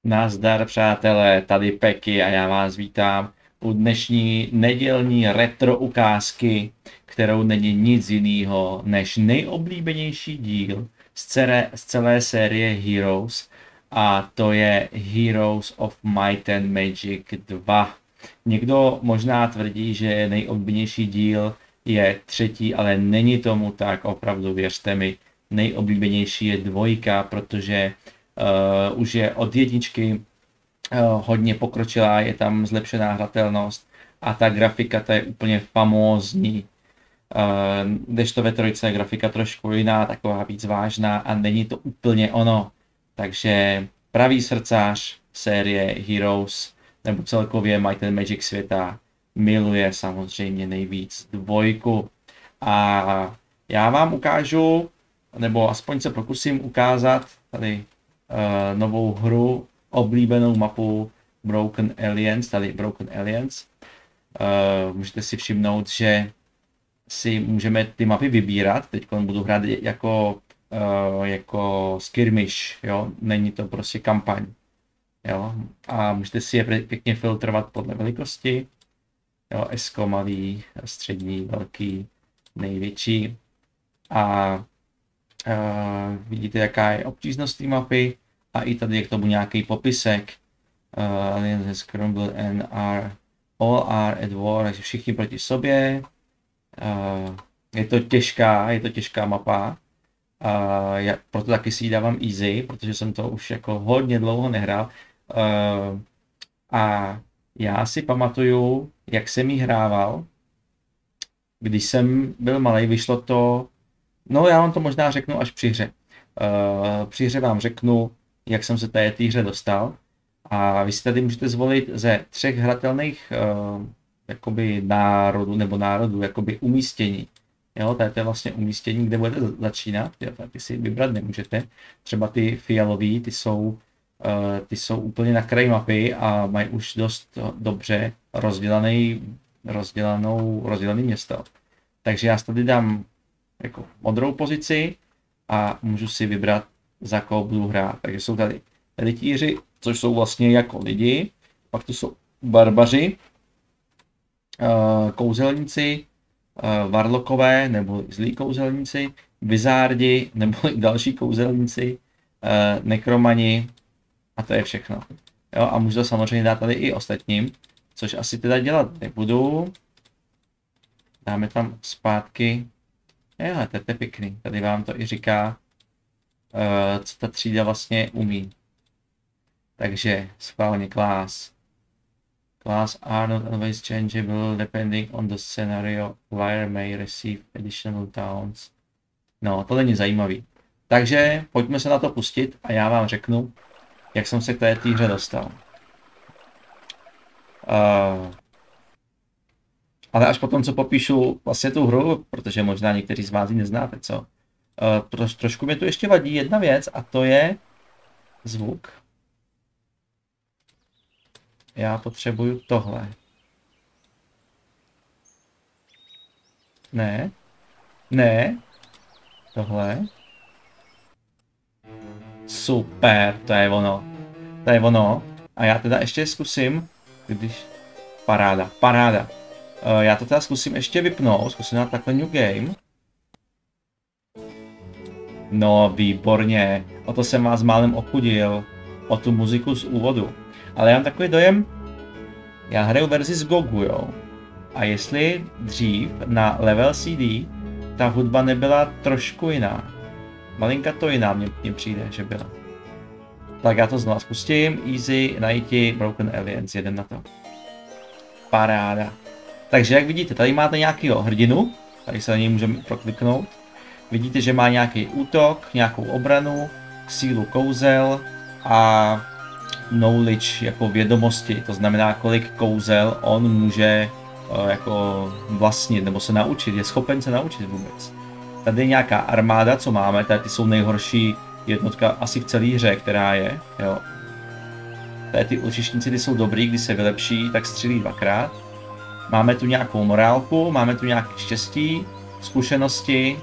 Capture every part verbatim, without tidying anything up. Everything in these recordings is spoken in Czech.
Nazdar přátelé, tady Peky a já vás vítám u dnešní nedělní retro ukázky, kterou není nic jiného než nejoblíbenější díl z celé, z celé série Heroes, a to je Heroes of Might and Magic dva. Někdo možná tvrdí, že nejoblíbenější díl je třetí, ale není tomu tak, opravdu věřte mi. Nejoblíbenější je dvojka, protože Uh, už je od jedničky uh, hodně pokročilá, je tam zlepšená hratelnost a ta grafika ta je úplně famózní. Uh, kdežto ve trojce je grafika trošku jiná, taková víc vážná a není to úplně ono. Takže pravý srdcář série Heroes nebo celkově Might and Magic světa miluje samozřejmě nejvíc dvojku. A já vám ukážu, nebo aspoň se pokusím ukázat tady Uh, novou hru, oblíbenou mapu Broken Aliens, tady Broken Aliens. Uh, můžete si všimnout, že si můžeme ty mapy vybírat. Teď budu hrát jako, uh, jako skirmish, jo? Není to prostě kampaň. Jo? A můžete si je pěkně filtrovat podle velikosti. Jo? Esko malý, střední, velký, největší. A Uh, vidíte, jaká je obtížnost té mapy a i tady je k tomu nějaký popisek. Uh, Aliens has crumbled and are, all are at war, takže všichni proti sobě. Uh, je to těžká, je to těžká mapa. Uh, já proto taky si ji dávám easy, protože jsem to už jako hodně dlouho nehrál. Uh, a já si pamatuju, jak jsem ji hrával. Když jsem byl malý, vyšlo to. No, já vám to možná řeknu až při hře. Uh, při hře vám řeknu, jak jsem se té hře dostal. A vy si tady můžete zvolit ze třech hratelných uh, jakoby národů, nebo národů, jakoby umístění. Jo, tady to je vlastně umístění, kde budete začínat. Jo, ty si vybrat nemůžete. Třeba ty fialový, ty jsou, uh, ty jsou úplně na kraji mapy a mají už dost dobře rozdělaný, rozdělanou, rozdělaný město. Takže já si tady dám jako modrou pozici a můžu si vybrat, za koho budu hrát. Takže jsou tady rytíři, což jsou vlastně jako lidi, pak tu jsou barbaři, kouzelníci, varlokové nebo zlí kouzelníci, vizárdi nebo další kouzelníci, nekromani a to je všechno. Jo, a můžu to samozřejmě dát tady i ostatním, což asi teda dělat nebudu. Dáme tam zpátky. Je, to je pěkný. Tady vám to i říká, uh, co ta třída vlastně umí. Takže schválně class. Class are not always changeable depending on the scenario. Player may receive additional towns. No, to není zajímavý. Takže pojďme se na to pustit a já vám řeknu, jak jsem se k té hře dostal. Uh, Ale až potom, co popíšu vlastně tu hru, protože možná někteří z vás ji neznáte, co? Uh, troš, trošku mě tu ještě vadí jedna věc a to je zvuk. Já potřebuju tohle. Ne. Ne. Tohle. Super, to je ono. To je ono. A já teda ještě zkusím, když... Paráda, paráda. Uh, já to teda zkusím ještě vypnout, zkusím dát takhle new game. No, výborně, o to jsem vás málem ochudil, o tu muziku z úvodu. Ale já mám takový dojem, já hraju verzi z Gogu, jo. A jestli dřív na Level C D ta hudba nebyla trošku jiná. Malinka to jiná mně, mně přijde, že byla. Tak já to znovu spustím, easy, najti, Broken Aliens, jeden na to. Paráda. Takže jak vidíte, tady máte nějakého hrdinu, tady se na něj můžeme prokliknout. Vidíte, že má nějaký útok, nějakou obranu, sílu kouzel a knowledge jako vědomosti. To znamená, kolik kouzel on může uh, jako vlastnit nebo se naučit, je schopen se naučit vůbec. Tady je nějaká armáda, co máme, tady ty jsou nejhorší jednotka asi v celé hře, která je. Jo. Tady ty ulčišníci, ty jsou dobrý, když se vylepší, tak střílí dvakrát. Máme tu nějakou morálku, máme tu nějaké štěstí, zkušenosti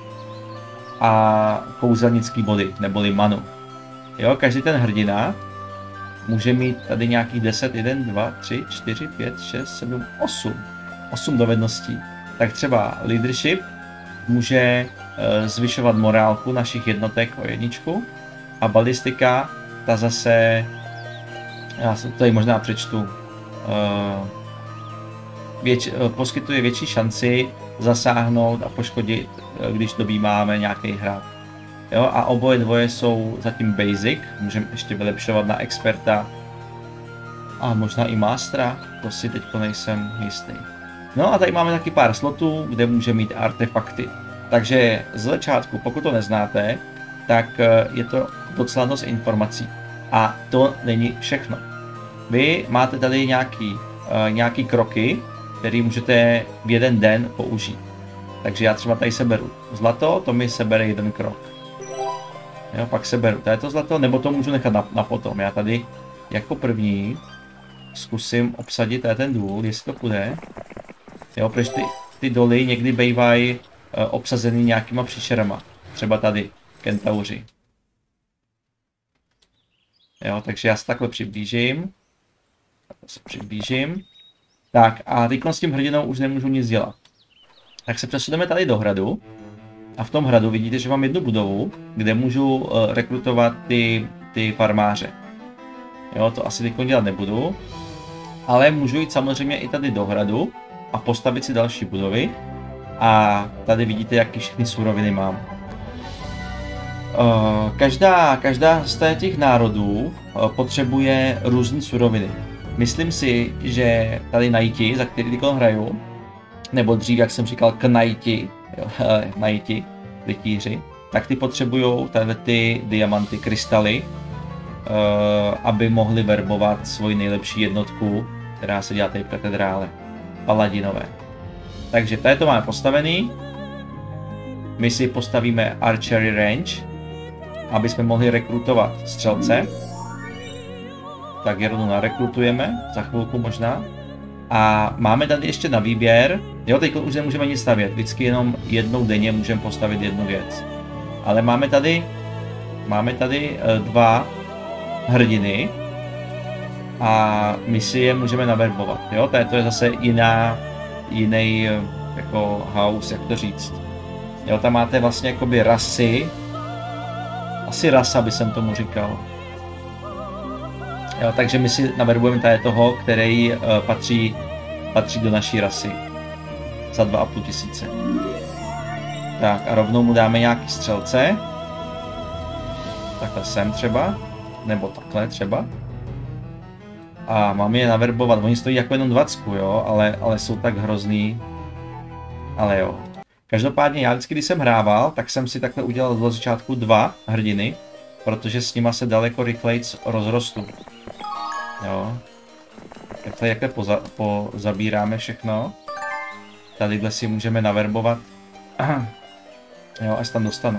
a kouzelnický body, neboli manu. Jo, každý ten hrdina může mít tady nějakých deset, jedna, dva, tři, čtyři, pět, šest, sedm, osm. osm dovedností. Tak třeba leadership může e, zvyšovat morálku našich jednotek o jedničku a balistika, ta zase, já to tady možná přečtu, e, věč, e, poskytuje větší šanci zasáhnout a poškodit, e, když dobýváme nějaký hrad. Jo, a oboje dvoje jsou zatím basic, můžeme ještě vylepšovat na experta a možná i mastera, to si teď nejsem jistý. No a tady máme taky pár slotů, kde může mít artefakty. Takže z začátku, pokud to neznáte, tak je to docela dost informací. A to není všechno. Vy máte tady nějaký, uh, nějaký kroky, které můžete v jeden den použít. Takže já třeba tady seberu zlato, to mi sebere jeden krok. Jo, pak seberu tady to zlato, nebo to můžu nechat na, na potom. Já tady jako první zkusím obsadit tady ten důl, jestli to půjde. Jo, protože ty, ty doly někdy bývají uh, obsazený nějakýma příšerama. Třeba tady, kentauři. Jo, takže já se takhle přiblížím. Takhle se přiblížím. Tak a teď s tím hrdinou už nemůžu nic dělat. Tak se přesuneme tady do hradu. A v tom hradu vidíte, že mám jednu budovu, kde můžu uh, rekrutovat ty, ty farmáře. Jo, to asi teď dělat nebudu. Ale můžu jít samozřejmě i tady do hradu a postavit si další budovy. A tady vidíte, jaký všechny suroviny mám. Uh, každá, každá z těch národů uh, potřebuje různé suroviny. Myslím si, že tady najti, za který teď hraju, nebo dřív, jak jsem říkal, knajti, jo, najti, rytíři, tak ty potřebují tady ty diamanty, krystaly, uh, aby mohli verbovat svoji nejlepší jednotku, která se dělá tady v katedrále, paladinové. Takže tady to máme postavený. My si postavíme archery range, aby jsme mohli rekrutovat střelce. Tak je rovnou narekrutujeme, za chvilku možná. A máme tady ještě na výběr, jo, teď už nemůžeme nic stavět, vždycky jenom jednou denně můžeme postavit jednu věc. Ale máme tady, máme tady dva hrdiny a my si je můžeme naverbovat, jo, to je zase jiná, jiný jako house, jak to říct. Jo, tam máte vlastně jakoby rasy, asi rasa by jsem tomu říkal. Jo, takže my si naverbujeme tady toho, který uh, patří, patří do naší rasy. Za dva a půl tisíce. Tak a rovnou mu dáme nějaký střelce. Takhle sem třeba. Nebo takhle třeba. A máme je naverbovat. Oni stojí jako jenom dvacku, jo, ale, ale jsou tak hrozný. Ale jo. Každopádně já vždycky, když jsem hrával, tak jsem si takhle udělal do začátku dva hrdiny, protože s nima se daleko rychleji rozrostu. Jo. Tak tady jakhle poza, pozabíráme všechno. Tadyhle si můžeme naverbovat. Jo, až tam dostanu.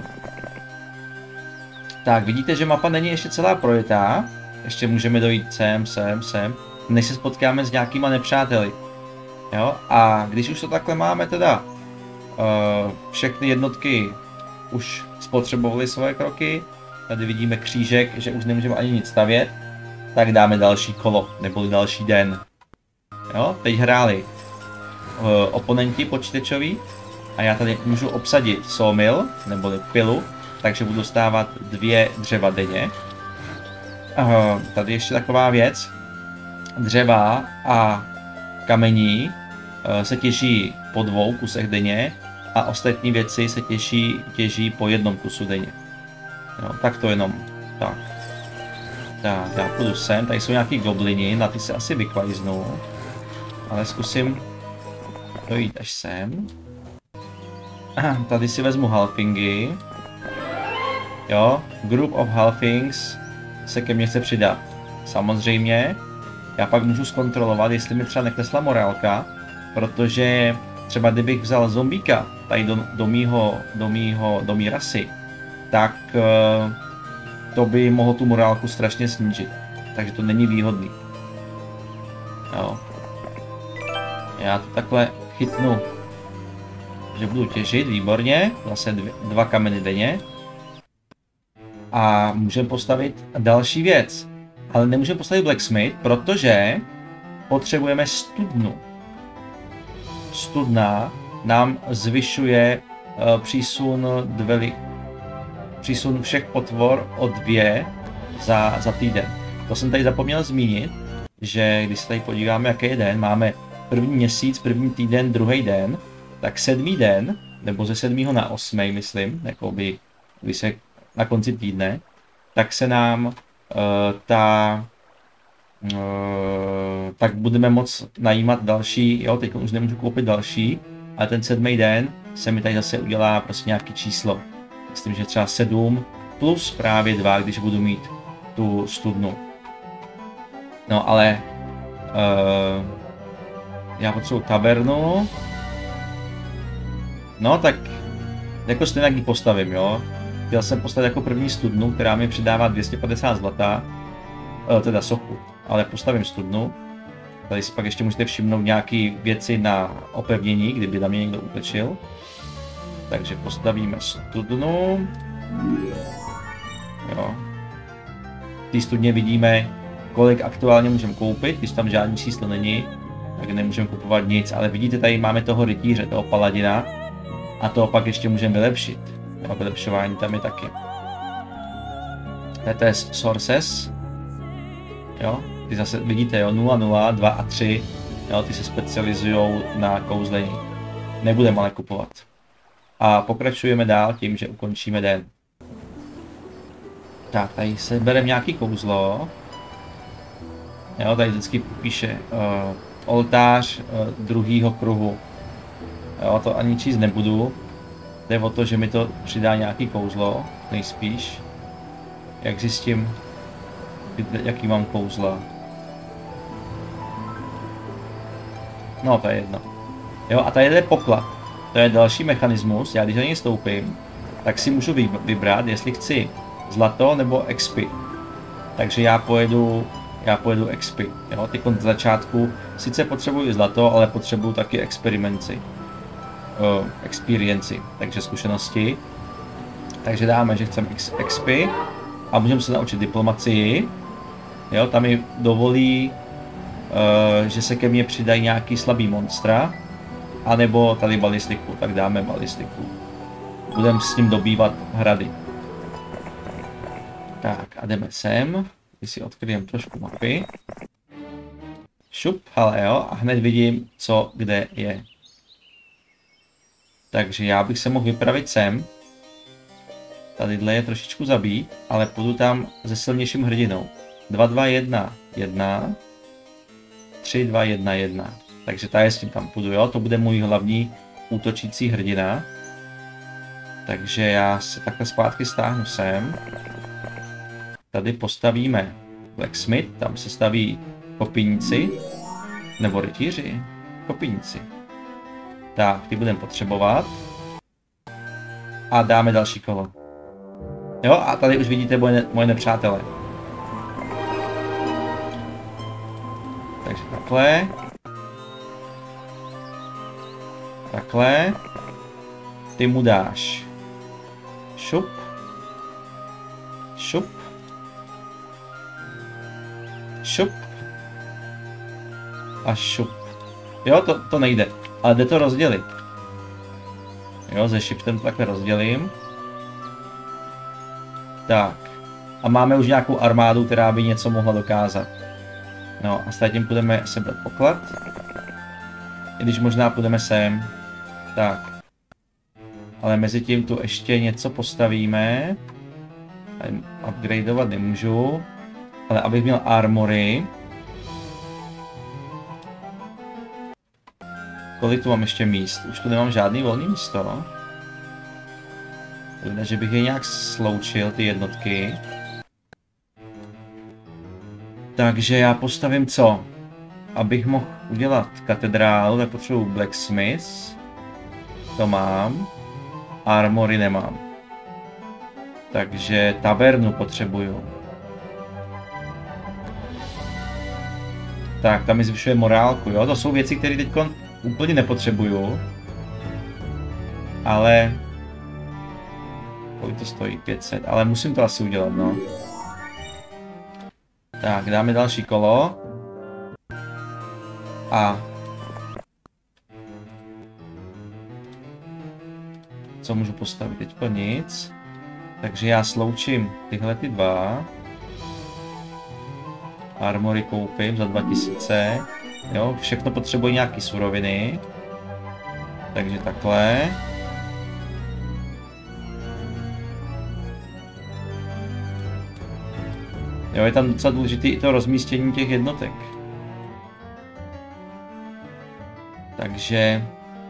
Tak, vidíte, že mapa není ještě celá projetá. Ještě můžeme dojít sem, sem, sem, než se spotkáme s nějakýma nepřáteli. Jo, a když už to takhle máme teda, uh, všechny jednotky už spotřebovaly svoje kroky. Tady vidíme křížek, že už nemůžeme ani nic stavět. Tak dáme další kolo, neboli další den. Jo, teď hráli uh, oponenti počítačoví a já tady můžu obsadit sawmill, neboli pilu, takže budu dostávat dvě dřeva denně. Uh, tady ještě taková věc. Dřeva a kamení uh, se těží po dvou kusech denně a ostatní věci se těží, těží po jednom kusu denně. Jo, tak to jenom tak. Tak, já půjdu sem, tady jsou nějaký goblini, na ty se asi vykvajznu. Ale zkusím dojít až sem. Tady si vezmu halfingy. Jo, group of halfings se ke mně chce přidat. Samozřejmě, já pak můžu zkontrolovat, jestli mi třeba neklesla morálka, protože třeba kdybych vzal zombíka tady do, do mýho, do mýho, do mý rasy, tak to by mohlo tu morálku strašně snížit. Takže to není výhodný. Jo. Já to takhle chytnu, že budu těžit, výborně, zase dvě, dva kameny denně. A můžeme postavit další věc. Ale nemůžeme postavit blacksmith, protože potřebujeme studnu. Studna nám zvyšuje uh, přísun dveli, přísun všech potvor o dvě za, za týden. To jsem tady zapomněl zmínit, že když se tady podíváme, jaký je den, máme první měsíc, první týden, druhý den, tak sedmý den, nebo ze sedmého na osmý, myslím, jakoby, když se na konci týdne, tak se nám uh, ta, uh, tak budeme moct najímat další, jo, teď už nemůžu koupit další, ale ten sedmý den se mi tady zase udělá prostě nějaký číslo. Myslím, že třeba sedm plus právě dva, když budu mít tu studnu. No ale uh, já potřebuji tavernu. No tak jako stejně ji postavím, jo. Chtěl jsem postavit jako první studnu, která mi přidává dvě stě padesát zlata, uh, teda sochu, ale postavím studnu. Tady si pak ještě můžete všimnout nějaké věci na opevnění, kdyby na mě někdo útočil. Takže postavíme studnu. Jo. V té studně vidíme, kolik aktuálně můžeme koupit, když tam žádný číslo není, tak nemůžeme kupovat nic, ale vidíte, tady máme toho rytíře, toho paladina a to pak ještě můžeme vylepšit. Jo, vylepšování tam je taky. To je Sources. Jo, ty zase vidíte, jo, nula, nula, dva a tři, jo, ty se specializují na kouzlení. Nebudeme ale kupovat. A pokračujeme dál tím, že ukončíme den. Tak, tady se bereme nějaký kouzlo. Jo, tady vždycky píše uh, oltář uh, druhého kruhu. Jo, to ani číst nebudu. Jde o to, že mi to přidá nějaký kouzlo, nejspíš. Jak zjistím, jaký mám kouzla. No, to je jedno. Jo, a tady je poklad. To je další mechanismus. Já když na něj stoupím, tak si můžu vybrat, jestli chci zlato nebo X P. Takže já pojedu, já pojedu X P. Jo, teď od začátku sice potřebuji zlato, ale potřebuji taky experimenci. Uh, experienci, takže zkušenosti. Takže dáme, že chceme X P a můžeme se naučit diplomacii. Jo, tam mi dovolí, uh, že se ke mně přidají nějaký slabý monstra. A nebo tady balistiku, tak dáme balistiku. Budeme s ním dobývat hrady. Tak a jdeme sem. Když si odkryjeme trošku mapy. Šup, ale jo, a hned vidím, co kde je. Takže já bych se mohl vypravit sem. Tadyhle je trošičku zabít, ale půjdu tam se silnějším hrdinou. dva, dva, jedna, jedna. tři, dva, jedna, jedna. Takže tady s tím tam půjdu, jo, to bude můj hlavní útočící hrdina. Takže já se takhle zpátky stáhnu sem. Tady postavíme blacksmith, tam se staví kopíníci, nebo rytíři, kopíníci. Tak, ty budeme potřebovat. A dáme další kolo. Jo, a tady už vidíte moje, moje nepřátele. Takže takhle. Takhle. Ty mu dáš šup. Šup. Šup. A šup. Jo, to, to nejde. Ale jde to rozdělit. Jo, ze shiftem to takhle rozdělím. Tak. A máme už nějakou armádu, která by něco mohla dokázat. No a s tím půjdeme sebrat poklad. I když možná půjdeme sem. Tak. Ale mezi tím tu ještě něco postavíme. Upgradeovat nemůžu. Ale abych měl armory. Kolik tu mám ještě míst? Už tu nemám žádný volný místo. Lidé, že bych je nějak sloučil, ty jednotky. Takže já postavím co? Abych mohl udělat katedrálu, tak potřebuji blacksmith. To mám. Armory nemám. Takže tavernu potřebuju. Tak, tam mi zvyšuje morálku, jo? To jsou věci, které teď úplně nepotřebuju. Ale... kolik to stojí? pět set. Ale musím to asi udělat, no. Tak, dáme další kolo. A co můžu postavit? Teďko nic. Takže já sloučím tyhle ty dva. Armory koupím za dva tisíce. Jo, všechno potřebuje nějaký suroviny. Takže takhle. Jo, je tam docela důležité i to rozmístění těch jednotek. Takže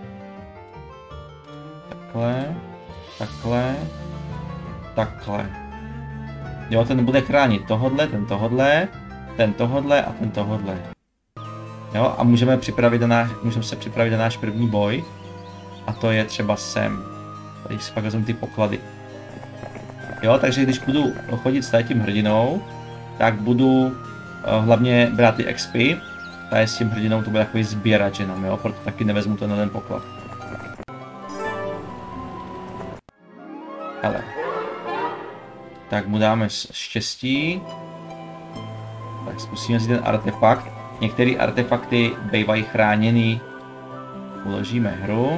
takhle, takhle, takhle. Jo, ten bude chránit tohodle, ten tohodle, ten tohodle a ten tohodle. Jo, a můžeme připravit na náš, můžeme se připravit na náš první boj. A to je třeba sem. Tady si pak vezmu ty poklady. Jo, takže když budu chodit s tím hrdinou, tak budu uh, hlavně brát ty X P. Tady s tím hrdinou to bude takový sběrač jenom, jo, proto taky nevezmu ten jeden poklad. Hele. Tak mu dáme štěstí. Tak zkusíme si ten artefakt. Některé artefakty bývají chráněný. Uložíme hru.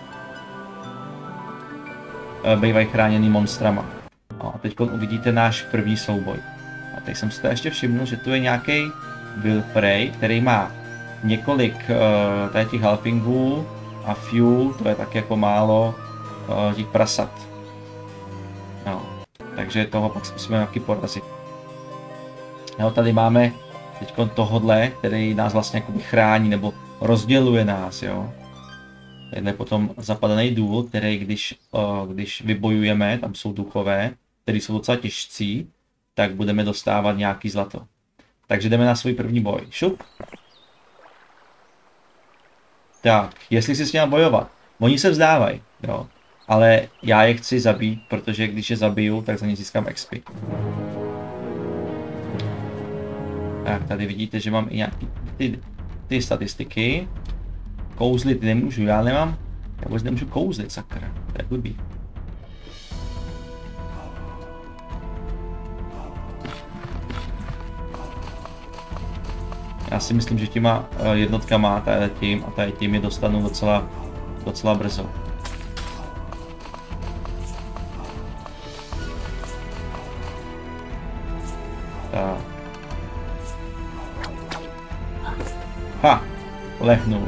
Bývají chráněný monstrama. A teď uvidíte náš první souboj. A teď jsem si to ještě všiml, že tu je nějaký Will Prey, který má několik uh, tady těch halfingů a few, to je tak jako málo uh, těch prasat. No, takže toho pak zkusíme nějaký porazit. Jo, tady máme teď tohodle, který nás vlastně jakoby chrání nebo rozděluje nás, jo. Tady potom zapadaný důl, který když, uh, když vybojujeme, tam jsou duchové, který jsou docela těžcí, tak budeme dostávat nějaký zlato. Takže jdeme na svůj první boj. Šup. Tak, jestli si s nimi bojovat. Oni se vzdávají, jo. Ale já je chci zabít, protože když je zabiju, tak za ně získám X P. Tak, tady vidíte, že mám i nějaký ty, ty statistiky. Kouzlit nemůžu, já nemám. Já vůbec nemůžu kouzlit, sakra. To je blbý. Já si myslím, že těma jednotkama, tady tím a tady tím je dostanu docela, docela brzo. Tak. Ha! Lehnul.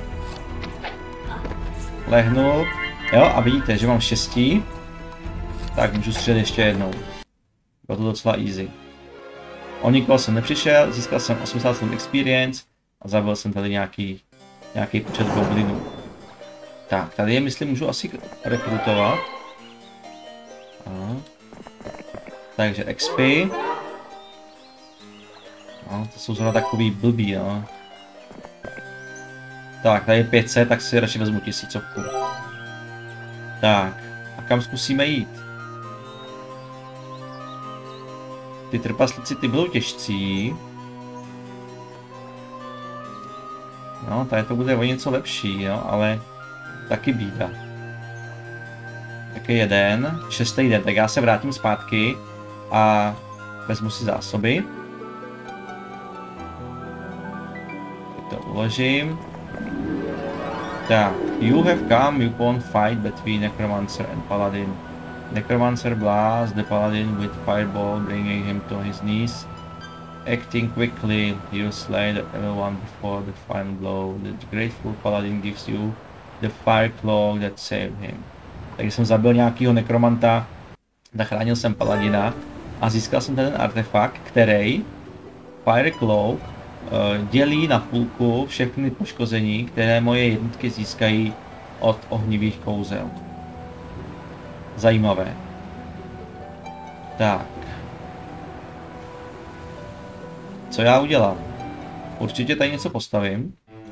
Lehnul. Jo, a vidíte, že mám štěstí. Tak můžu střelit ještě jednou. Bylo to docela easy. O nikoho jsem nepřišel, získal jsem osmdesát sedm experience a zabil jsem tady nějaký, nějaký počet goblinů. Tak, tady je, myslím, můžu asi rekrutovat. Aha. Takže X P. No, to jsou zrovna takový blbý, no. Tak, tady je pět set, tak si radši vezmu tisícovku. Tak, a kam zkusíme jít? Ty trpaslíci, ty budou těžcí. No, tady to bude o něco lepší, jo, ale taky bída. Tak je jeden, šestý den, tak já se vrátím zpátky a vezmu si zásoby. Teď to uložím. Tak, you have come upon fight between Necromancer and Paladin. Necromancer blasts the Paladin with fireball, bringing him to his knees. Acting quickly, you slay the evil one before the final blow. The grateful Paladin gives you the fire cloak that saved him. Takže jsem zabil nějakýho nekromanta, zachránil jsem Paladina a získal jsem ten artefakt, který Fire Cloak uh, dělí na půlku všechny poškození, které moje jednotky získají od ohnivých kouzel. Zajímavé. Tak. Co já udělám? Určitě tady něco postavím.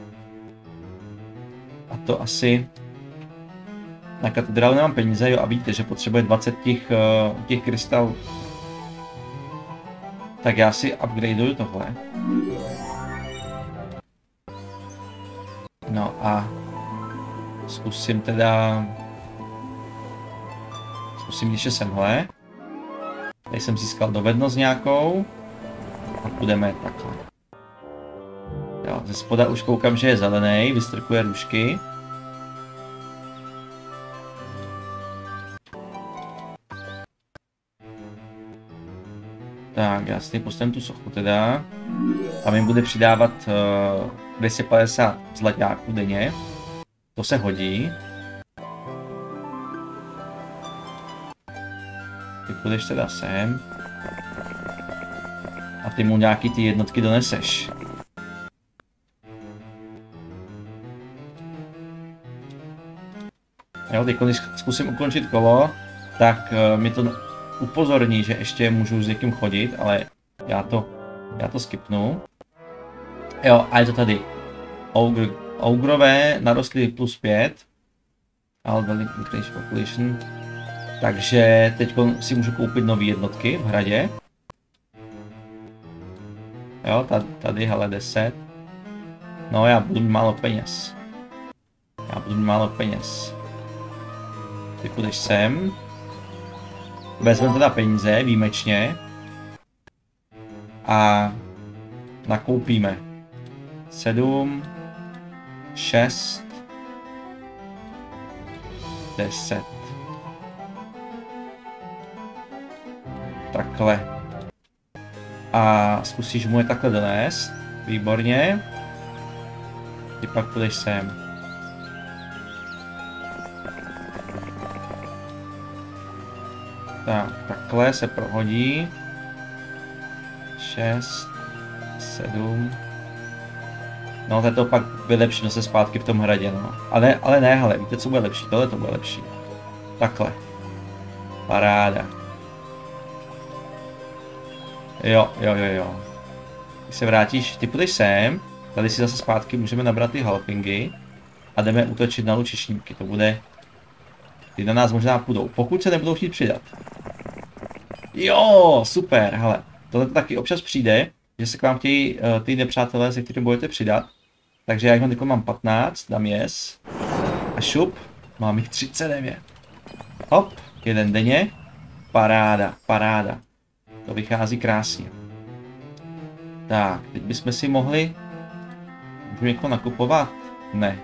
A to asi... Na katedrálu nemám peníze, jo, a vidíte, že potřebuje dvacet těch, uh, těch krystalů. Tak já si upgradeuju tohle. No a... Zkusím teda... Zkusím ještě semhle. Tady jsem získal dovednost nějakou. A půjdeme takhle. Jo, ze spoda už koukám, že je zelený, vystrkuje růžky. Tak, já si postavím tu sochu teda. Tam jim bude přidávat uh, dvě stě padesát zlaťáků denně. To se hodí. Ty půjdeš teda sem. A ty mu nějaký ty jednotky doneseš. Jo, teď když zkusím ukončit kolo, tak uh, mi to upozorní, že ještě můžu s někým chodit, ale já to, já to skipnu. Jo, a je to tady. Ogre, ogrové narostly plus pět. Elderly increase population. Takže teď si můžu koupit nové jednotky v hradě. Jo, tady, tady hele, deset. No, já budu mít málo peněz. Já budu mít málo peněz. Ty půjdeš sem. Vezmeme teda peníze, výjimečně. A nakoupíme. sedm, šest, deset. Takhle. A zkusíš mu je takhle donést. Výborně. Ty pak půjdeš sem. Tak, takhle se prohodí. šest, sedm. No, to je to pak vylepším se zpátky v tom hradě, no. Ale, ale ne, hele, víte, co bude lepší? Tohle to bude lepší. Takhle. Paráda. Jo, jo, jo, jo. Když se vrátíš, ty půjdeš sem, tady si zase zpátky můžeme nabrat ty halfingy a jdeme útočit na lučišníky, to bude... Ty na nás možná půjdou, pokud se nebudou chtít přidat. Jo, super, hele, tohle taky občas přijde, že se k vám chtějí uh, ty nepřátelé, se kterými budete přidat. Takže já teď mám patnáct, dám yes. A šup, mám jich třicet devět. Hop, jeden denně. Paráda, paráda. To vychází krásně. Tak, teď bychom si mohli... Můžu někoho nakupovat? Ne.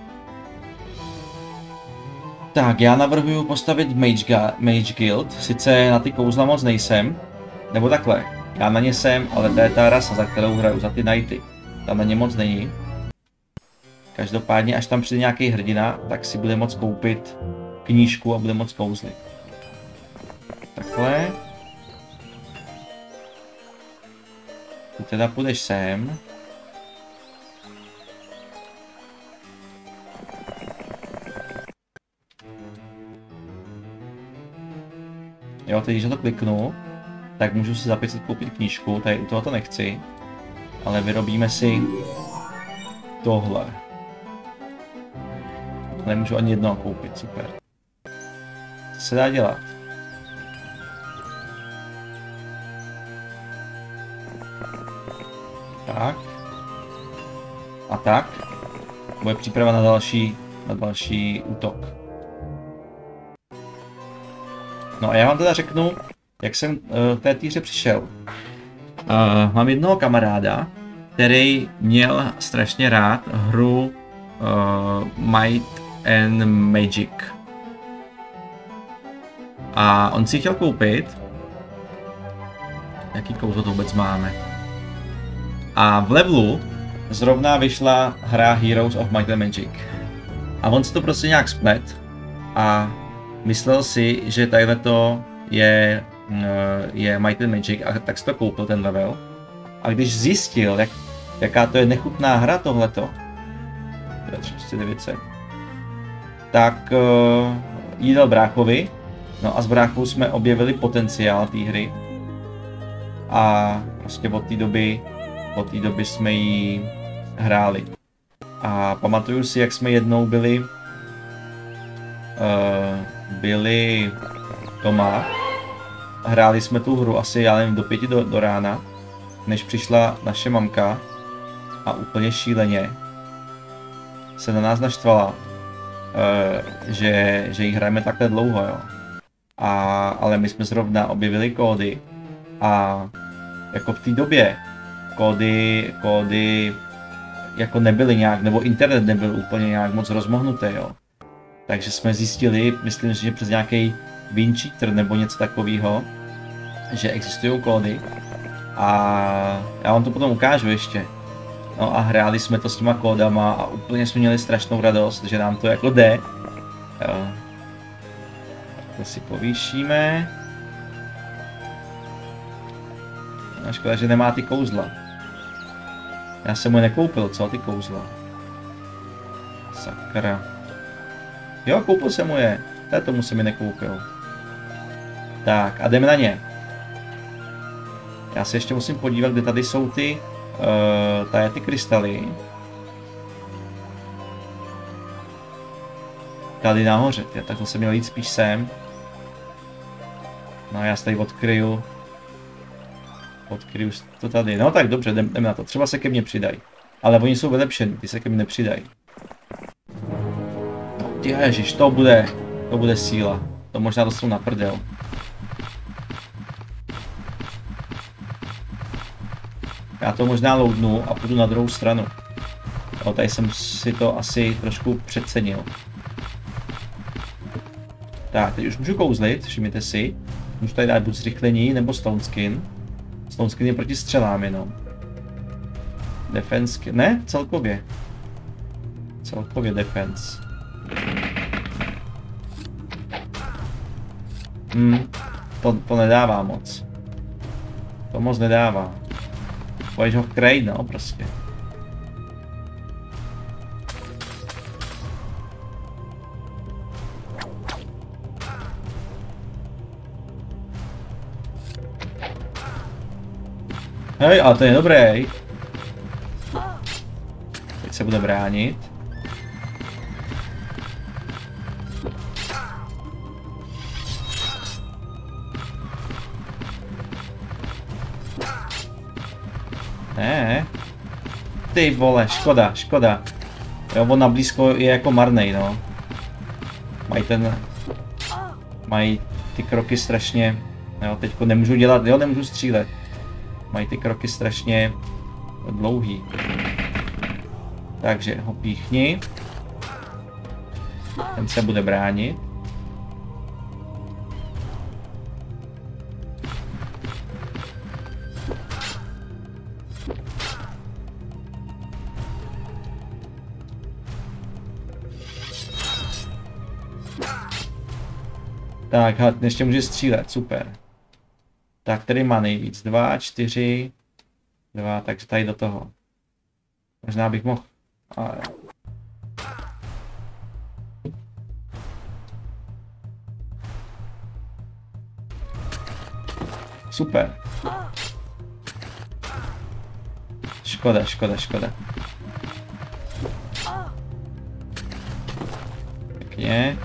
Tak, já navrhuji postavit Mage, Mage Guild. Sice na ty kouzla moc nejsem. Nebo takhle. Já na ně jsem, ale to je ta rasa, za kterou hraju, za ty knighty. Tam na ně moc není. Každopádně, až tam přijde nějaký hrdina, tak si bude moct koupit knížku a bude moct kouzlit. Takhle. Ty teda půjdeš sem. Jo, teď když na to kliknu, tak můžu si za pět set koupit knížku, tady u toho to nechci. Ale vyrobíme si tohle. Nemůžu ani jednoho koupit, super. Co se dá dělat? Tak. A tak. Bude příprava na další, na další útok. No a já vám teda řeknu, jak jsem uh, v té týře přišel. Uh, mám jednoho kamaráda, který měl strašně rád hru uh, Might and Magic. A on si chtěl koupit. Jaký kouzlo to vůbec máme? A v levelu zrovna vyšla hra Heroes of Might and Magic. A on si to prostě nějak splet a myslel si, že tadyhle to je, je Might and Magic, a tak si to koupil ten level. A když zjistil, jak, jaká to je nechutná hra tohleto, třicet devět set, tak uh, jí dal bráchovi. No a s bráchou jsme objevili potenciál té hry. A prostě od té doby, od té doby jsme ji hráli. A pamatuju si, jak jsme jednou byli, uh, byli doma. Hráli jsme tu hru asi, já nevím, do pěti do, do rána, než přišla naše mamka a úplně šíleně se na nás naštvala, uh, že, že ji hrajeme takhle dlouho, jo. A, ale my jsme zrovna objevili kódy a jako v té době kódy, kódy jako nebyly nějak, nebo internet nebyl úplně nějak moc rozmohnutý, jo. Takže jsme zjistili, myslím, že přes nějaký Wincheater nebo něco takového, že existují kódy. A já vám to potom ukážu ještě. No a hráli jsme to s těma kódama a úplně jsme měli strašnou radost, že nám to jako jde. Jo. To si povýšíme. A škoda, že nemá ty kouzla. Já jsem mu nekoupil, co ty kouzla? Sakra. Jo, koupil jsem mu je. To tomu se mi nekoupil. Tak a jdeme na ně. Já se ještě musím podívat, kde tady jsou ty, uh, tady ty krystaly. Tady nahoře, tě, tak to jsem měl jít spíš sem. No já se tady odkryju. Odkryju to tady, no tak dobře, jdem, jdem na to, třeba se ke mně přidají. Ale oni jsou vylepšení, ty se ke mně nepřidají. No ježiš, to bude, to bude síla. To možná dostanu na prdel. Já to možná loadnu a půjdu na druhou stranu. No, tady jsem si to asi trošku přecenil. Tak, teď už můžu kouzlit, všimněte si. Můžu tady dát buď zrychlení nebo stone skin. Stone skin je proti střelám jenom. Defense skin, ne, celkově. Celkově defense. Hmm, to, to nedává moc. To moc nedává. Pojď ho krejt, no, prostě. Hej, ale to je dobrý. Teď se bude bránit. Ne. Ty vole, škoda, škoda. Jo, on na blízko je jako marnej, no. Mají ten... Mají ty kroky strašně... Jo, teďko nemůžu dělat, jo, nemůžu střílet. Mají ty kroky strašně dlouhý. Takže ho píchni. Ten se bude bránit. Tak, ještě může střílet, super. Tak, tady má nejvíc. Dva, čtyři, dva, takže tady do toho. Možná bych mohl... Ale... Super. Škoda, škoda, škoda. Pěkně.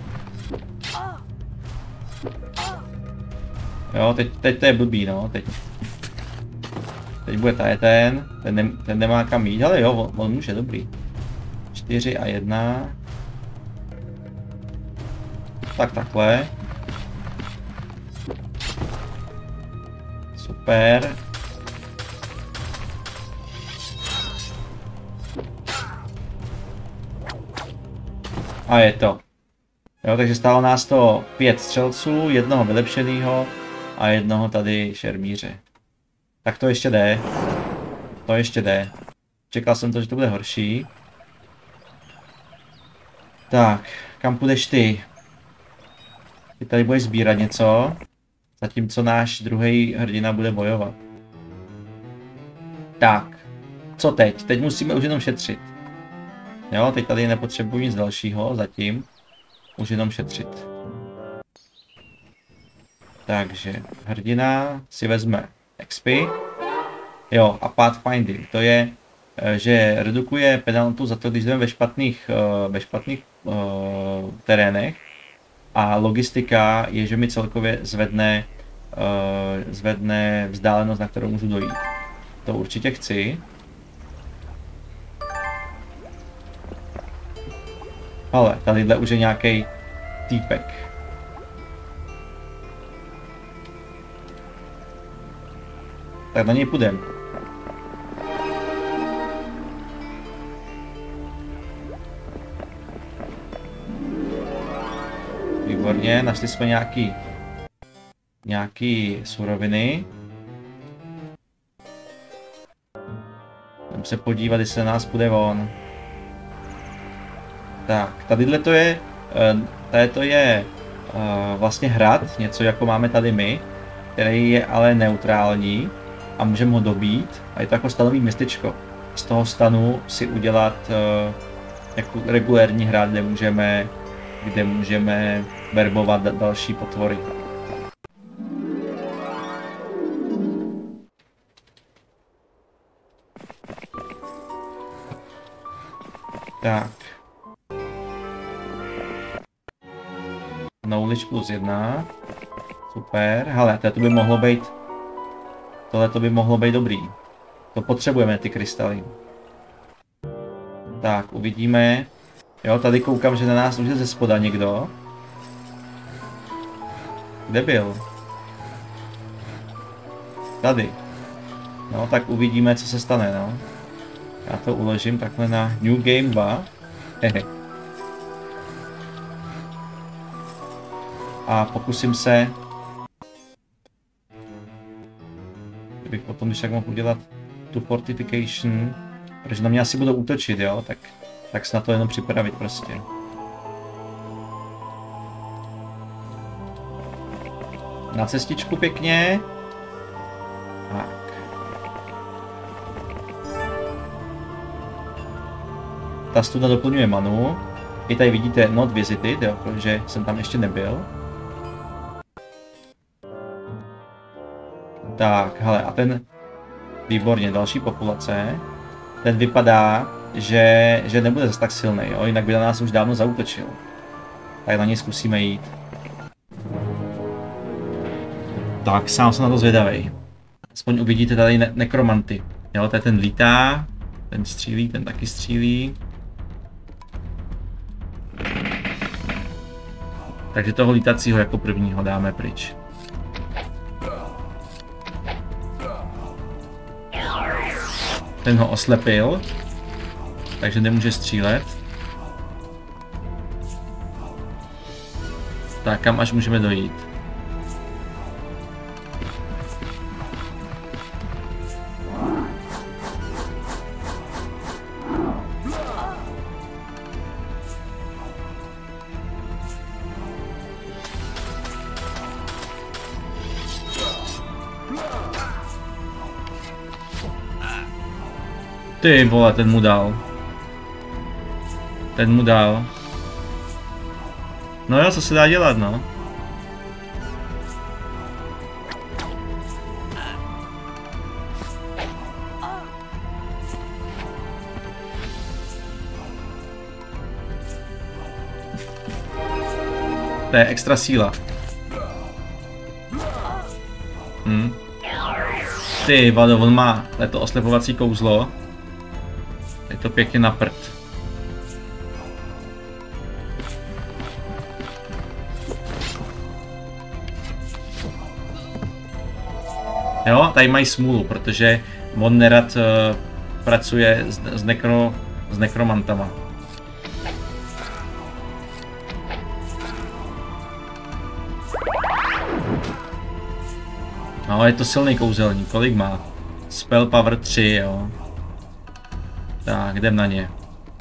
Jo, teď, teď to je blbý, no, teď. Teď bude tady ten, ten, ne, ten nemá kam jít, ale jo, on, on může, dobrý. čtyři a jedna. Tak takhle. Super. A je to. Jo, takže stálo nás to pět střelců, jednoho vylepšeného a jednoho tady šermíře. Tak to ještě jde. To ještě jde. Čekal jsem to, že to bude horší. Tak, kam půjdeš ty? Ty tady budeš sbírat něco, zatímco náš druhý hrdina bude bojovat. Tak, co teď? Teď musíme už jenom šetřit. Jo, teď tady nepotřebuji nic dalšího zatím. Už jenom šetřit. Takže hrdina si vezme X P. Jo, a pathfinding, to je, že redukuje penaltu za to, když jdeme ve špatných, ve špatných uh, terénech. A logistika je, že mi celkově zvedne, uh, zvedne vzdálenost, na kterou můžu dojít. To určitě chci. Ale tadyhle už je nějaký týpek. Tak na něj půjdem. Výborně, našli jsme nějaký, nějaký suroviny. Jdeme se podívat, jestli se nás půjde von. Tak, tadyhle to je, tady to je vlastně hrad, něco jako máme tady my, který je ale neutrální a můžeme ho dobít a je to jako stanový městečko. Z toho stanu si udělat jako regulérní hrad, kde můžeme, kde můžeme verbovat další potvory. Tak. Knowledge plus jedna. Super. Hele, to by mohlo být... Tohle to by mohlo být dobrý. To potřebujeme, ty krystaly. Tak, uvidíme. Jo, tady koukám, že na nás může ze spoda někdo. Kde byl? Tady. No, tak uvidíme, co se stane, no. Já to uložím takhle na New Game dva. Hehe. A pokusím se... Kdybych potom, když tak mohl udělat tu fortification, protože na mě asi budou útočit, jo, tak, tak se na to jenom připravit prostě. Na cestičku pěkně. Tak. Ta studna doplňuje manu. I tady vidíte not visited, jo, protože jsem tam ještě nebyl. Tak, hele, a ten... Výborně, další populace. Ten vypadá, že, že nebude zase tak silný, jo, jinak by na nás už dávno zaútočil. Tak na něj zkusíme jít. Tak, sám jsem na to zvědavej. Aspoň uvidíte tady ne nekromanty. Jo, tady ten lítá, ten střílí, ten taky střílí. Takže toho lítacího jako prvního dáme pryč. Ten ho oslepil, takže nemůže střílet. Tak kam až můžeme dojít? Ty vole, ten mu dal. Ten mu dal. No jo, co se dá dělat, no. To je extra síla. Hm. Ty vado, on má to oslepovací kouzlo. Je to pěkně na prd. Jo, tady mají smůlu, protože on nerad uh, pracuje s, s, nekro, s nekromantama. No, je to silný kouzelník, kolik má? Spell power tři, jo. Tak, jdem na ně.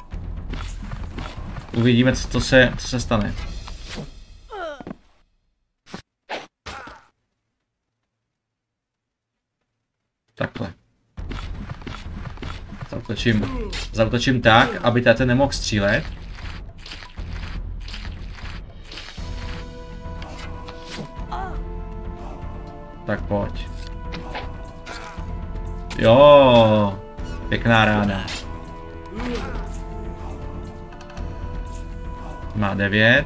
Uvidíme, co se, co se stane. Takhle. Zautočím, zautočím tak, aby tady nemohl střílet. Tak pojď. Jo, pěkná rána. Má devět.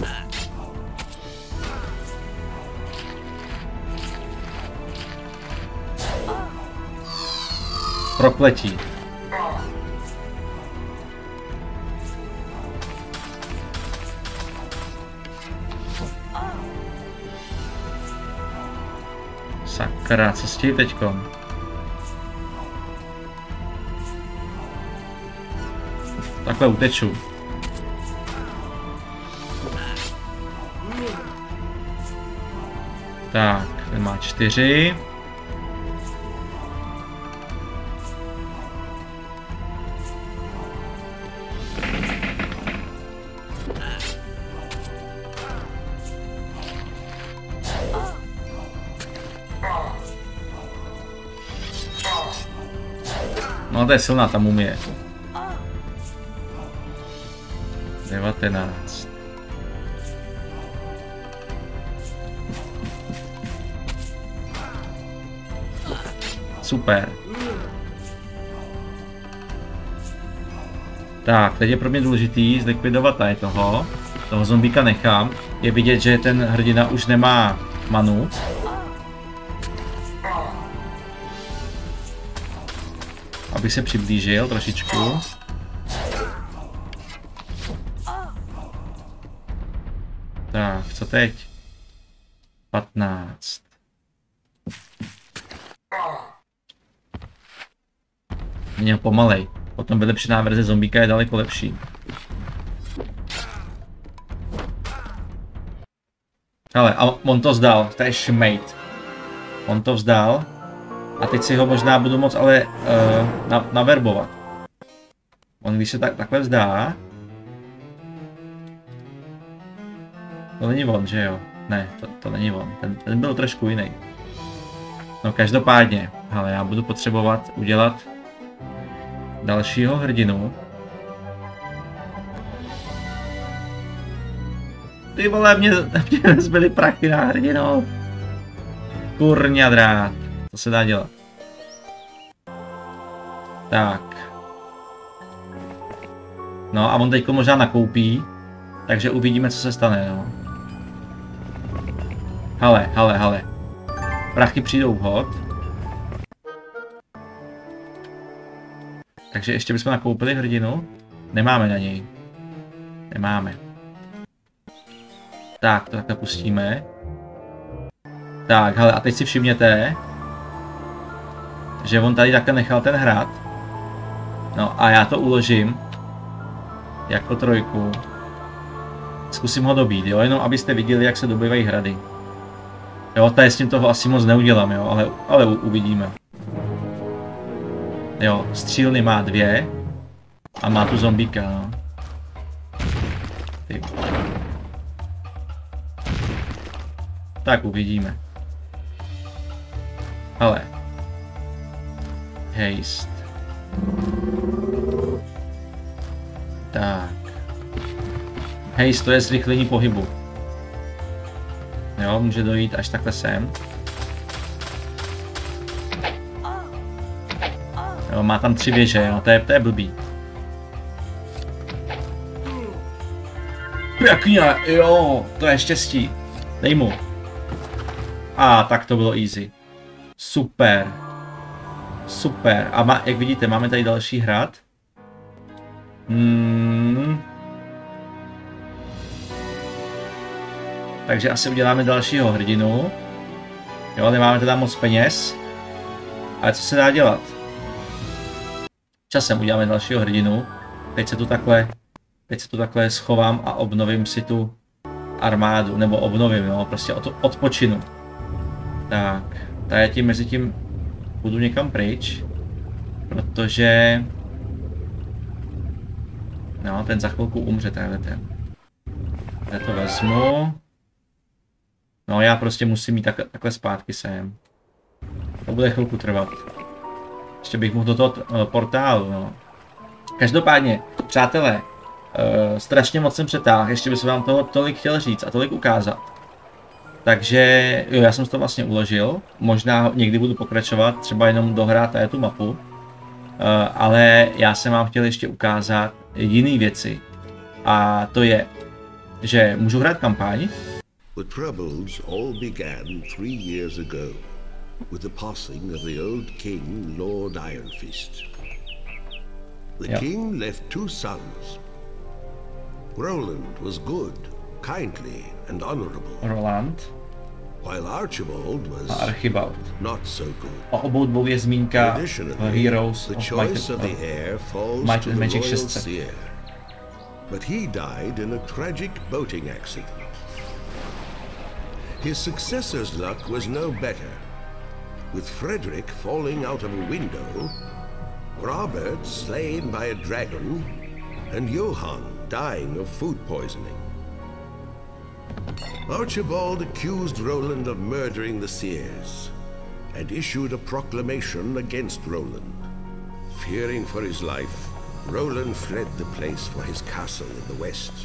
Prokletí. Sakra, co s tím teďkom? Takhle uteču. Tak, ten má čtyři. No to je silná ta mumie. devatenáct. Super. Tak, teď je pro mě důležitý zlikvidovat tady toho. Toho zombíka nechám. Je vidět, že ten hrdina už nemá manu. Abych se přiblížil trošičku. Tak, co teď? patnáct. Měl pomalej. Potom vylepšená verze zombíka je daleko lepší. Ale a on to vzdal, to je šmejt. On to vzdal. A teď si ho možná budu moc ale uh, na, naverbovat. On když se tak, takhle vzdá. To není on, že jo? Ne, to, to není on. Ten, ten byl trošku jiný. No každopádně, ale já budu potřebovat udělat dalšího hrdinu. Ty vole, mě, mě zbyly prachy na hrdinou. Kurňa drát. To se dá dělat. Tak. No a on teďko možná nakoupí. Takže uvidíme, co se stane, no. Hele, hele, hele. Prachy přijdou vhod. Takže ještě bychom nakoupili hrdinu. Nemáme na něj. Nemáme. Tak, to takhle pustíme. Tak, hele, a teď si všimněte, že on tady takhle nechal ten hrad. No a já to uložím jako trojku. Zkusím ho dobít, jo, jenom abyste viděli, jak se dobývají hrady. Jo, tady s tím toho asi moc neudělám, jo, ale, ale u, uvidíme. Jo, střílny má dvě a má tu zombíka, no. Ty. Tak uvidíme. Ale. Haste. Tak. Haste to je zrychlení pohybu. Jo, může dojít až takhle sem. Jo, má tam tři věže, jo, to je, to je blbý. Pěkně, jo, to je štěstí. Dej mu. A tak to bylo easy. Super. Super. A má, jak vidíte, máme tady další hrad. Hmm. Takže asi uděláme dalšího hrdinu. Jo, nemáme teda moc peněz. Ale co se dá dělat? Časem uděláme dalšího hrdinu. Teď se tu takhle, teď se tu takhle schovám a obnovím si tu armádu. Nebo obnovím, jo, prostě od, odpočinu. Tak, tady tím mezi tím půjdu někam pryč. Protože... No, ten za chvilku umře, tenhle ten. Já to vezmu. No, já prostě musím jít tak, takhle zpátky sem. To bude chvilku trvat. Ještě bych mohl do toho uh, portálu, no. Každopádně, přátelé, uh, strašně moc jsem přetáhl, ještě bych vám toho tolik chtěl říct a tolik ukázat. Takže, jo, já jsem to vlastně uložil, možná někdy budu pokračovat, třeba jenom dohrát tady tu mapu. Uh, ale já jsem vám chtěl ještě ukázat jiné věci. A to je, že můžu hrát kampaň. The troubles all began three years ago with the passing of the old king, Lord Iron Fist. The Yep. king left two sons. Roland was good, kindly and honorable, Roland while Archibald a was Archibald. not so good. O obou dvou je zmínka v Additionally, Heroes the of choice Might, of the heir falls Might to and the Magic royal šestce. seer. But he died in a tragic boating accident. His successor's luck was no better, with Frederick falling out of a window, Robert slain by a dragon, and Johann dying of food poisoning. Archibald accused Roland of murdering the seers, and issued a proclamation against Roland. Fearing for his life, Roland fled the place for his castle in the west.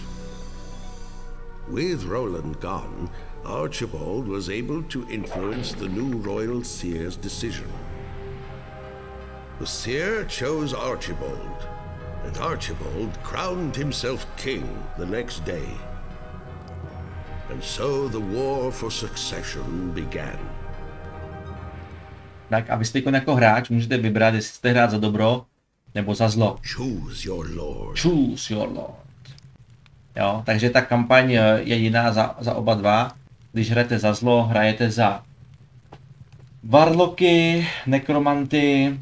With Roland gone, Archibald was able to influence the new royal seer's decision. The seer chose Archibald, and Archibald crowned himself king the next day. And so the war for succession began. Tak a vy jste jako hráč můžete vybrat, jestli chcete hrát za dobro nebo za zlo. Choose your lord. Choose your lord. Jo, takže ta kampaň je jiná za, za oba dva. Když hrajete za zlo, hrajete za varloky, nekromanty,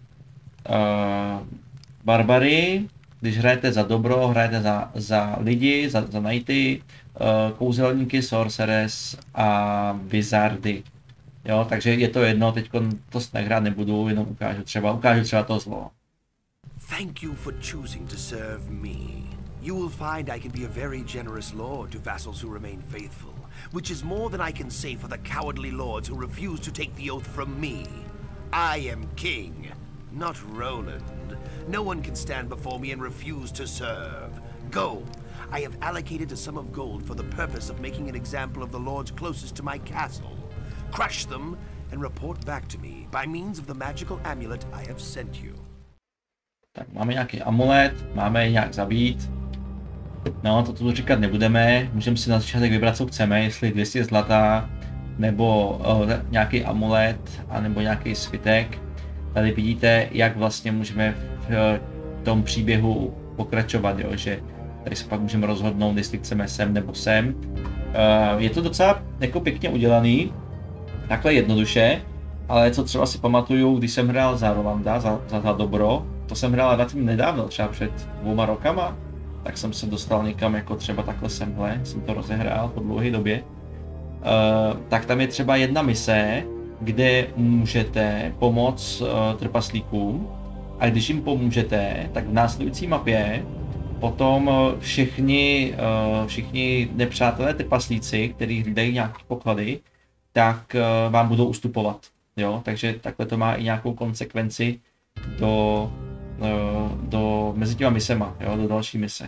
uh, barbary. Když hrajete za dobro, hrajete za, za lidi, za, za knighty, uh, kouzelníky, sorceress a wizardy. Jo, takže je to jedno, teď to hrát nebudu, jenom ukážu třeba, ukážu třeba to zlo. Thank you for choosing to serve me. You will find I can be a very generous lord to vassals who remain faithful, which is more than I can say for the cowardly lords who refuse to take the oath from me. I am king, not Roland. No one can stand before me and refuse to serve. Go. I have allocated a sum of gold for the purpose of making an example of the lords closest to my castle. Crush them and report back to me by means of the magical amulet I have sent you. Tak máme nějaký amulet, máme je nějak zabít. No, to tu říkat nebudeme, můžeme si na začátek vybrat, co chceme, jestli dvě stě zlata, nebo uh, nějaký amulet, anebo nějaký svitek. Tady vidíte, jak vlastně můžeme v tom příběhu pokračovat, jo? Že tady se pak můžeme rozhodnout, jestli chceme sem nebo sem. Uh, je to docela jako pěkně udělaný, takhle jednoduše, ale co třeba si pamatuju, když jsem hrál za Rolanda, za, za, za dobro, to jsem hrál relativně nedávno, třeba před dvouma rokama, tak jsem se dostal někam jako třeba takhle semhle, jsem to rozehrál po dlouhé době. Uh, tak tam je třeba jedna mise, kde můžete pomoct uh, trpaslíkům, a když jim pomůžete, tak v následující mapě potom všichni, uh, všichni nepřátelé trpaslíci, kteří hlídají nějaké poklady, tak uh, vám budou ustupovat. Jo? Takže takhle to má i nějakou konsekvenci do, uh, do mezi těma misema, jo? Do další mise.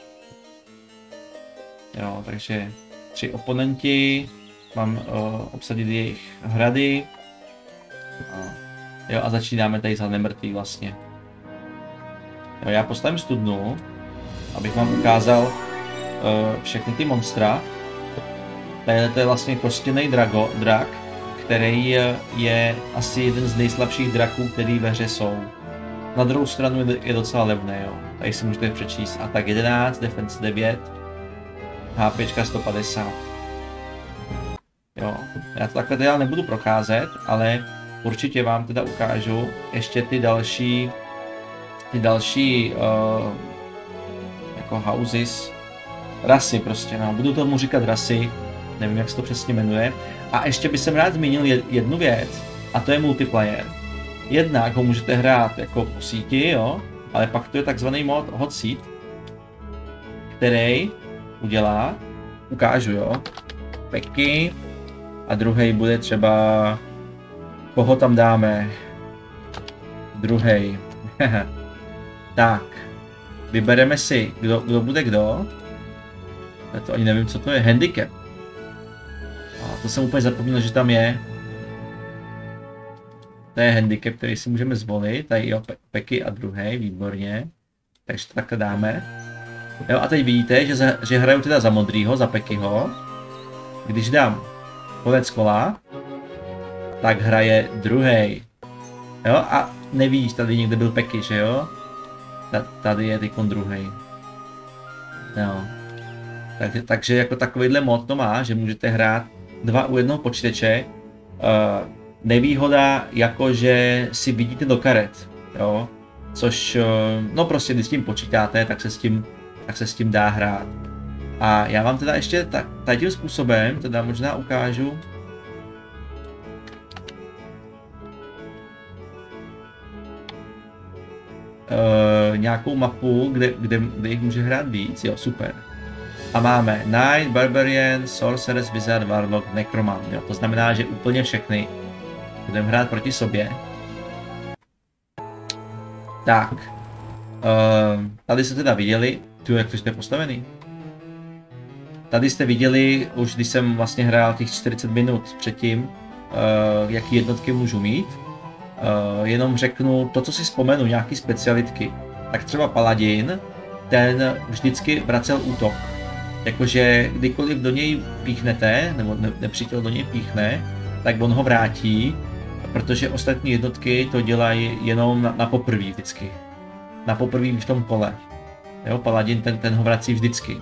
Jo, takže tři oponenti, mám uh, obsadit jejich hrady. A, jo, a začínáme tady za nemrtvý vlastně. Jo, já postavím studnu, abych vám ukázal uh, všechny ty monstra. Tady to je vlastně kostěný drago, drak, který je asi jeden z nejslabších draků, který ve hře jsou. Na druhou stranu je docela levný, jo. Tady si můžete přečíst atak jedenáct, defense devět, HPčka sto padesát. Jo, já to takhle teda nebudu procházet, ale určitě vám teda ukážu ještě ty další, ty další uh, jako houses, rasy prostě, no, budu tomu říkat rasy, nevím, jak se to přesně jmenuje. A ještě bych jsem rád zmínil jednu věc, a to je multiplayer. Jednak ho můžete hrát jako po síti, jo, ale pak to je takzvaný mod hot seat, který udělá, ukážu, jo, peky, a druhý bude třeba, koho tam dáme, druhý. Tak, vybereme si, kdo, kdo bude kdo, já to ani nevím, co to je, handicap. A to jsem úplně zapomněl, že tam je. To je handicap, který si můžeme zvolit, tady jo, pe peky a druhý, výborně. Takže to takhle dáme. Jo, a teď vidíte, že, za, že hraju teda za modrýho, za Pekyho. Když dám konec kola, tak hraje druhý. Jo, a nevíš, tady někde byl Peky, že jo? Tady je teďkon druhý. Jo. Takže, takže jako takovýhle mod to má, že můžete hrát dva u jednoho počítače. Uh, nevýhoda, jakože si vidíte do karet, jo? Což, uh, no prostě když s tím počítáte, tak se s tím, tak se s tím dá hrát. A já vám teda ještě tak, tím způsobem, teda možná ukážu. Uh, nějakou mapu, kde, kde, kde jich může hrát víc, jo, super. A máme Knight, Barbarian, Sorceress, Wizard, Warlock, Necromant, jo, to znamená, že úplně všechny budeme hrát proti sobě. Tak, uh, tady jste teda viděli, tu, jak to jste postavený. Tady jste viděli, už když jsem vlastně hrál těch čtyřicet minut předtím, uh, jaký jednotky můžu mít. Uh, jenom řeknu to, co si vzpomenu, nějaký specialitky. Tak třeba Paladin, ten vždycky vracel útok. Jakože kdykoliv do něj píchnete, nebo ne, nepřítel do něj píchne, tak on ho vrátí, protože ostatní jednotky to dělají jenom na, na poprví vždycky. Na poprví v tom kole. Jo, Paladin ten, ten ho vrací vždycky.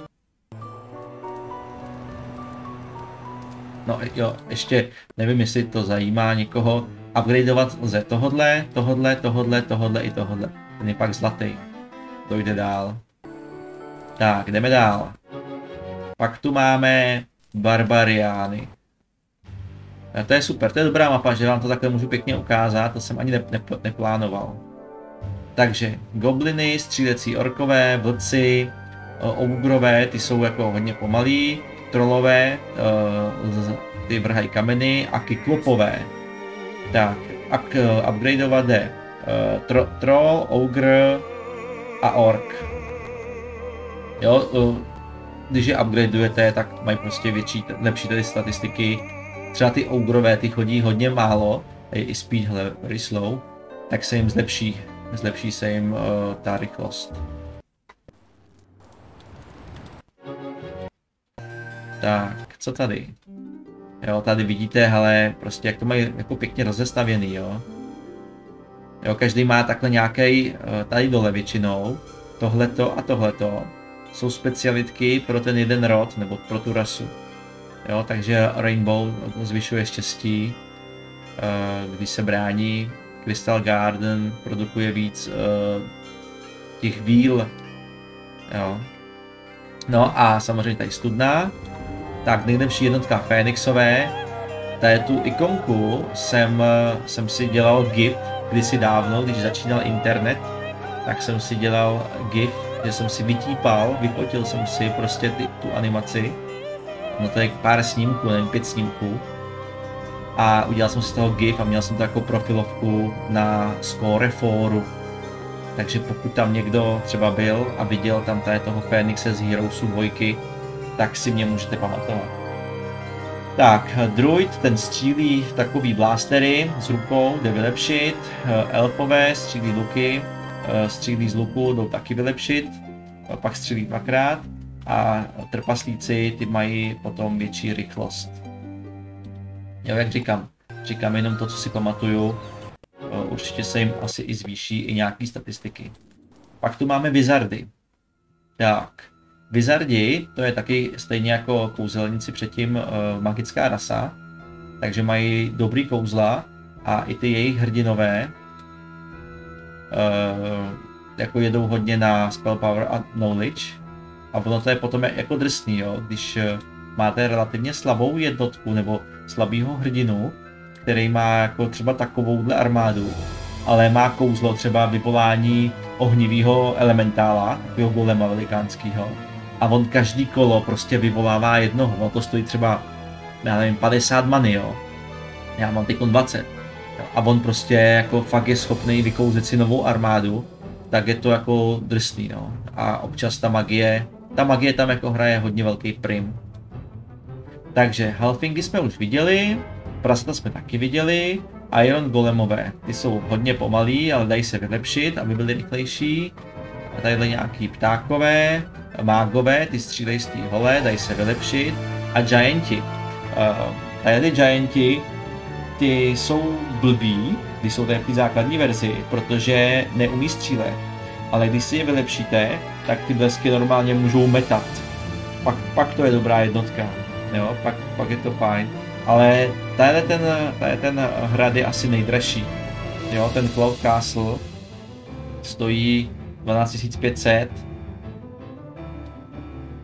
No jo, ještě nevím, jestli to zajímá někoho. Upgradeovat lze tohodle, tohodle, tohodle, tohodle i tohodle. Ten je pak zlatý. To jde dál. Tak, jdeme dál. Pak tu máme Barbariány. A to je super, to je dobrá mapa, že vám to takhle můžu pěkně ukázat, to jsem ani ne, ne, neplánoval. Takže gobliny, střílecí orkové, vlci, ougrové, ty jsou jako hodně pomalí, trollové, ty vrhají kameny a kyklopové. Tak, ak upgradeovat jde tro, troll, ogre a ork. Jo, když je upgradeujete, tak mají prostě větší, lepší tady statistiky. Třeba ty ogrové, ty chodí hodně málo, i speed, hele, very slow, tak se jim zlepší, zlepší se jim uh, ta rychlost. Tak, co tady? Jo, tady vidíte, hele, prostě jak to mají jako pěkně rozestavěný, jo. Jo, každý má takhle nějaký, tady dole většinou, tohleto a tohleto jsou specialitky pro ten jeden rod, nebo pro tu rasu. Jo, takže Rainbow zvyšuje štěstí, když se brání, Crystal Garden produkuje víc těch víl, jo. No a samozřejmě tady studna. Tak nejlepší jednotka Fénixové, tady tu ikonku jsem, jsem si dělal gif kdysi dávno, když začínal internet, tak jsem si dělal gif, že jsem si vytípal, vyfotil jsem si prostě ty, tu animaci, no to je pár snímků, nevím, pět snímků, a udělal jsem si z toho gif a měl jsem to jako profilovku na Scoreforu. Takže pokud tam někdo třeba byl a viděl tam tady toho Fénixe z Heroesu dvojky, tak si mě můžete pamatovat. Tak, druid, ten střílí takový blastery s rukou, jde vylepšit. Elfové střílí luky, střílí z luku, jdou taky vylepšit. Pak střílí dvakrát. A trpaslíci, ty mají potom větší rychlost. Jo, jak říkám, říkám jenom to, co si pamatuju. Určitě se jim asi i zvýší i nějaký statistiky. Pak tu máme wizardy. Tak. Wizardi, to je taky stejně jako kouzelníci předtím uh, magická rasa, takže mají dobrý kouzla a i ty jejich hrdinové uh, jako jedou hodně na spell power a knowledge a ono to je potom jako drsný, jo? Když uh, máte relativně slabou jednotku nebo slabýho hrdinu, který má jako třeba takovouhle armádu, ale má kouzlo třeba vyvolání ohnivého elementála, takového golema velikánského. A on každý kolo prostě vyvolává jednoho, no to stojí třeba, já nevím, padesát many, jo. Já mám teď dvacet. Jo. A on prostě jako fakt je schopný vykouzet si novou armádu, tak je to jako drsný, no. A občas ta magie, ta magie tam jako hraje hodně velký prim. Takže halfingy jsme už viděli, prasata jsme taky viděli, Iron golemové, ty jsou hodně pomalí, ale dají se vylepšit, aby byly rychlejší. A tadyhle nějaký ptákové, mágové, ty střílejí z té hole, dají se vylepšit. A gianti. Uh, tady gianti, ty jsou blbí, když jsou tady v té základní verzi, protože neumí střílet. Ale když si je vylepšíte, tak ty blesky normálně můžou metat. Pak, pak to je dobrá jednotka, jo, pak, pak je to fajn. Ale tady ten, tady ten hrad je asi nejdražší. Jo, ten Cloud Castle stojí dvanáct tisíc pět set.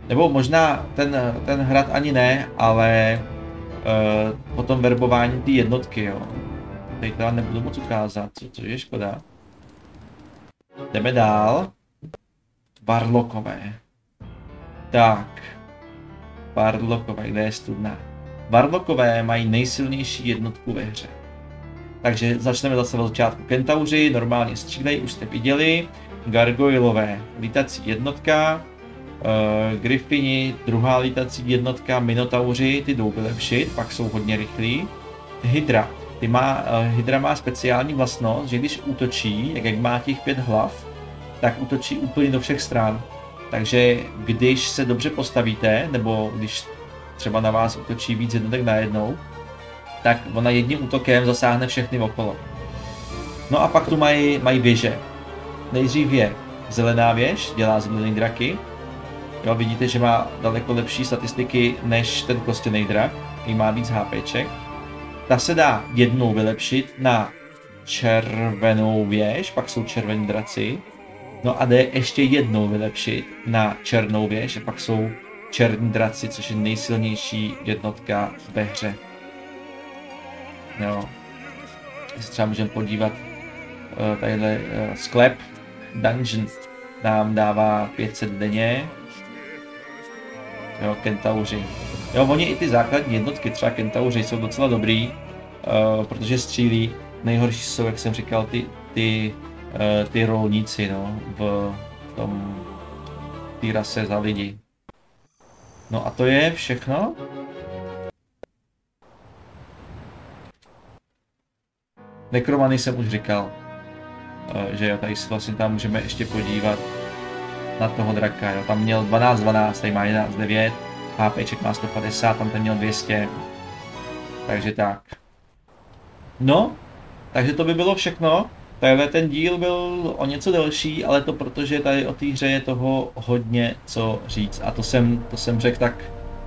Nebo možná ten, ten hrad ani ne, ale uh, potom verbování ty jednotky, jo. Tady teda nebudu moc ukázat, co, což je škoda. Jdeme dál. Varlokové. Tak. Varlokové, kde je studna? Varlokové mají nejsilnější jednotku ve hře. Takže začneme zase od začátku. Kentauři normálně střílejí, už jste viděli. Gargoylové, lítací jednotka. Uh, Griffini, druhá lítací jednotka. Minotauři, ty jdou vylepšit, pak jsou hodně rychlí. Hydra. Ty má, uh, Hydra má speciální vlastnost, že když útočí, jak, jak má těch pět hlav, tak útočí úplně do všech stran. Takže když se dobře postavíte, nebo když třeba na vás útočí víc jednotek najednou, tak ona jedním útokem zasáhne všechny okolo. No a pak tu mají, mají věže. Nejdřív je zelená věž, dělá zelený draky. Jo, vidíte, že má daleko lepší statistiky než ten kostěný drak, který má víc HPček. Ta se dá jednou vylepšit na červenou věž, pak jsou červení draci. No a jde ještě jednou vylepšit na černou věž a pak jsou černí draci, což je nejsilnější jednotka ve hře. Jo. Se třeba můžeme podívat, uh, tadyhle uh, sklep, dungeon nám dává pět set denně. Jo, kentauři. Jo, oni i ty základní jednotky, třeba kentauři, jsou docela dobrý, uh, protože střílí. Nejhorší jsou, jak jsem říkal, ty, ty, uh, ty rolníci, no, v tom té rase za lidi. No a to je všechno. Nekromany jsem už říkal, že jo, tady si vlastně tam můžeme ještě podívat na toho draka, jo, tam měl dvanáct dvanáct, tady má jedenáct devět, HPček má sto padesát, tam ten měl dvě stě, takže tak. No, takže to by bylo všechno, takhle ten díl byl o něco delší, ale to protože tady o té hře je toho hodně co říct a to jsem, to jsem řekl tak,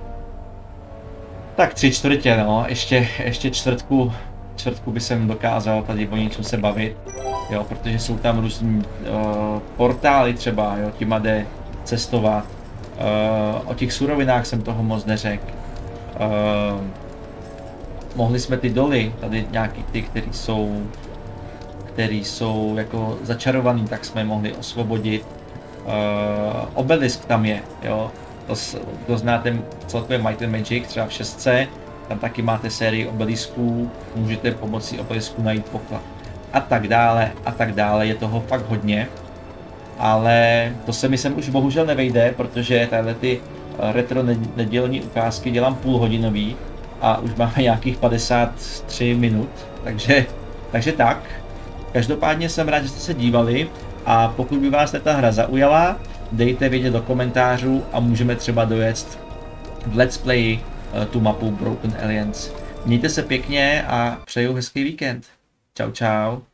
tak tři čtvrtě, no, ještě, ještě čtvrtku, čtvrtku by jsem dokázal tady o něčem se bavit, jo, protože jsou tam různý uh, portály třeba, jo, těma jde cestovat, uh, o těch surovinách jsem toho moc neřekl, uh, mohli jsme ty doly, tady nějaký ty, který jsou, který jsou jako začarovaný, tak jsme mohli osvobodit, uh, obelisk tam je, jo, to, kdo znáte celkově Might and Magic, třeba v šestce, tam taky máte sérii obelisků, můžete pomocí obelisku najít poklad. A tak dále, a tak dále, je toho fakt hodně. Ale to se mi sem už bohužel nevejde, protože tahle ty retro nedělní ukázky dělám půlhodinový a už máme nějakých padesát tři minut, takže, takže tak. Každopádně jsem rád, že jste se dívali a pokud by vás ta hra zaujala, dejte vědět do komentářů a můžeme třeba dojet v Let's Play tu mapu Broken Alliance. Mějte se pěkně a přeju hezký víkend. Čau čau.